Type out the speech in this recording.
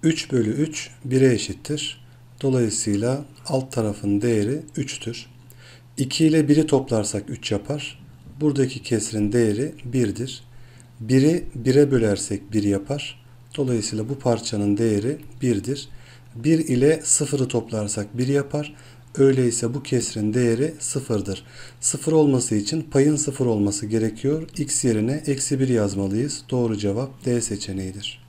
3 bölü 3 1'e eşittir. Dolayısıyla alt tarafın değeri 3'tür. 2 ile 1'i toplarsak 3 yapar. Buradaki kesrin değeri 1'dir. 1'i 1'e bölersek 1 yapar. Dolayısıyla bu parçanın değeri 1'dir. 1 ile 0'ı toplarsak 1 yapar. Öyleyse bu kesrin değeri 0'dır. 0 olması için payın 0 olması gerekiyor. X yerine -1 yazmalıyız. Doğru cevap D seçeneğidir.